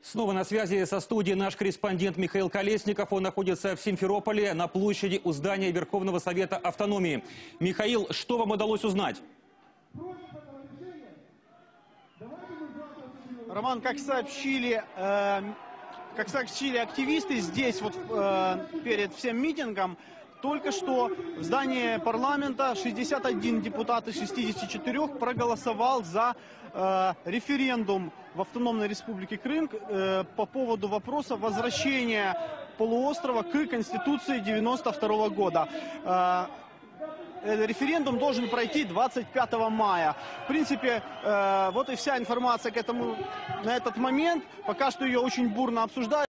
Снова на связи со студией наш корреспондент Михаил Колесников. Он находится в Симферополе на площади у здания Верховного Совета Автономии. Михаил, что вам удалось узнать? Роман, как сообщили активисты здесь, перед всем митингом, только что в здании парламента 61 депутат из 64 проголосовал за референдум в Автономной Республике Крым по поводу вопроса возвращения полуострова к Конституции 92 года. Референдум должен пройти 25 мая. В принципе, вот и вся информация на этот момент. Пока что ее очень бурно обсуждают.